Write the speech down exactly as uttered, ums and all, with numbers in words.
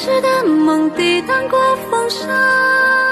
痴的梦抵挡过风沙。